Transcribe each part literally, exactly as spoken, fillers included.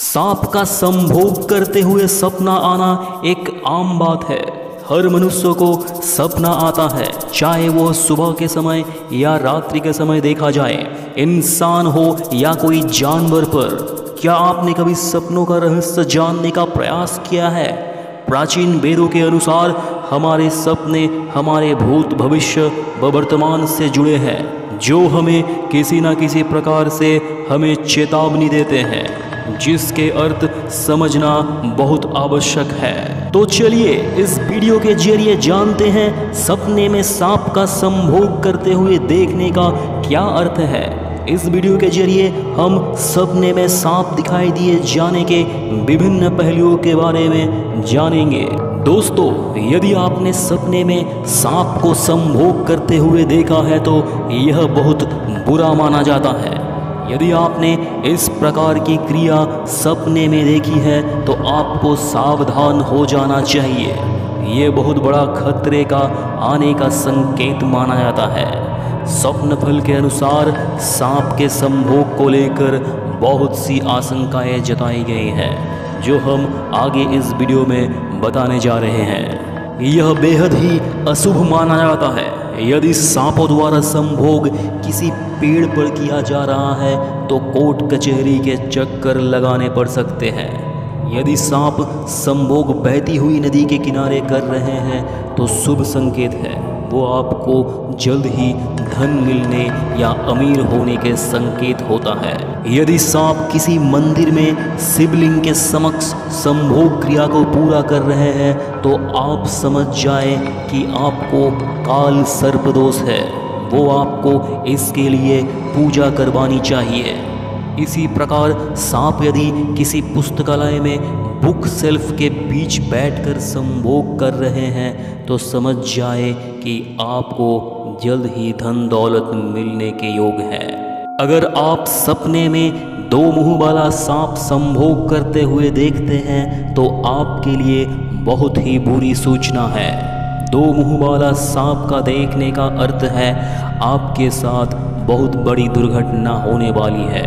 सांप का संभोग करते हुए सपना आना एक आम बात है। हर मनुष्य को सपना आता है, चाहे वो सुबह के समय या रात्रि के समय देखा जाए, इंसान हो या कोई जानवर। पर क्या आपने कभी सपनों का रहस्य जानने का प्रयास किया है? प्राचीन वेदों के अनुसार हमारे सपने हमारे भूत, भविष्य व वर्तमान से जुड़े हैं, जो हमें किसी न किसी प्रकार से हमें चेतावनी देते हैं, जिसके अर्थ समझना बहुत आवश्यक है। तो चलिए इस वीडियो के जरिए जानते हैं सपने में सांप का संभोग करते हुए देखने का क्या अर्थ है। इस वीडियो के जरिए हम सपने में सांप दिखाई दिए जाने के विभिन्न पहलुओं के बारे में जानेंगे। दोस्तों, यदि आपने सपने में सांप को संभोग करते हुए देखा है तो यह बहुत बुरा माना जाता है। यदि आपने इस प्रकार की क्रिया सपने में देखी है तो आपको सावधान हो जाना चाहिए। ये बहुत बड़ा खतरे का आने का संकेत माना जाता है। स्वप्न फल के अनुसार सांप के संभोग को लेकर बहुत सी आशंकाएं जताई गई हैं, जो हम आगे इस वीडियो में बताने जा रहे हैं। यह बेहद ही अशुभ माना जाता है। यदि सांपों द्वारा संभोग किसी पेड़ पर किया जा रहा है तो कोर्ट कचहरी के चक्कर लगाने पड़ सकते हैं। यदि सांप संभोग बहती हुई नदी के किनारे कर रहे हैं तो शुभ संकेत है, वो आपको जल्द ही धन मिलने या अमीर होने के संकेत होता है। यदि सांप किसी मंदिर में शिवलिंग के समक्ष संभोग क्रिया को पूरा कर रहे हैं तो आप समझ जाएं कि आपको काल सर्प दोष है, वो आपको इसके लिए पूजा करवानी चाहिए। इसी प्रकार सांप यदि किसी पुस्तकालय में बुक शेल्फ के बीच बैठकर संभोग कर रहे हैं तो समझ जाए कि आपको जल्द ही धन दौलत मिलने के योग है। अगर आप सपने में दो मुंह वाला सांप संभोग करते हुए देखते हैं तो आपके लिए बहुत ही बुरी सूचना है। दो मुंह वाला सांप का देखने का अर्थ है आपके साथ बहुत बड़ी दुर्घटना होने वाली है,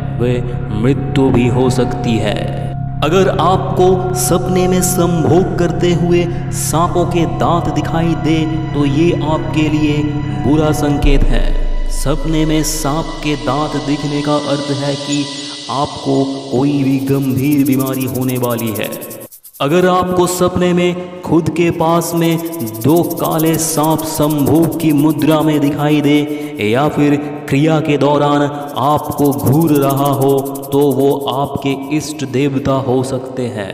वह मृत्यु भी हो सकती है। अगर आपको सपने में संभोग करते हुए सांपों के दांत दिखाई दे तो ये आपके लिए बुरा संकेत है। सपने में सांप के दांत दिखने का अर्थ है कि आपको कोई भी गंभीर बीमारी होने वाली है। अगर आपको सपने में खुद के पास में दो काले सांप संभोग की मुद्रा में दिखाई दे या फिर क्रिया के दौरान आपको घूर रहा हो तो वो आपके इष्ट देवता हो सकते हैं।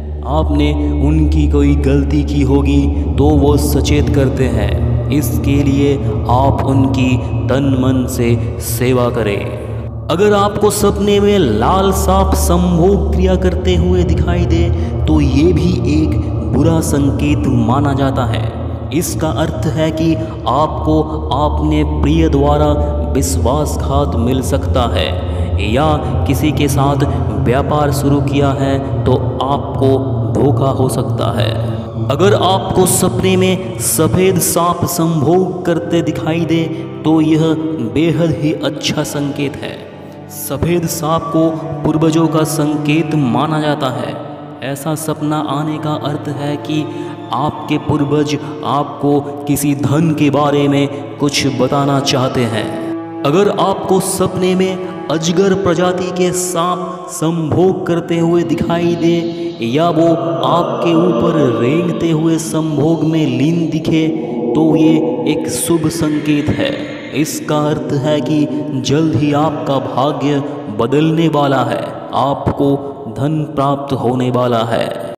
आपने उनकी कोई गलती की होगी तो वो सचेत करते हैं, इसके लिए आप उनकी तन मन से सेवा करें। अगर आपको सपने में लाल सांप संभोग क्रिया करते हुए दिखाई दे तो ये भी एक बुरा संकेत माना जाता है। इसका अर्थ है कि आपको अपने प्रिय द्वारा विश्वासघात मिल सकता है, या किसी के साथ व्यापार शुरू किया है तो आपको धोखा हो सकता है। अगर आपको सपने में सफ़ेद सांप संभोग करते दिखाई दे तो यह बेहद ही अच्छा संकेत है। सफ़ेद सांप को पूर्वजों का संकेत माना जाता है। ऐसा सपना आने का अर्थ है कि आपके पूर्वज आपको किसी धन के बारे में कुछ बताना चाहते हैं। अगर आपको सपने में अजगर प्रजाति के सांप संभोग करते हुए दिखाई दे या वो आपके ऊपर रेंगते हुए संभोग में लीन दिखे तो ये एक शुभ संकेत है। इसका अर्थ है कि जल्द ही आपका भाग्य बदलने वाला है, आपको धन प्राप्त होने वाला है।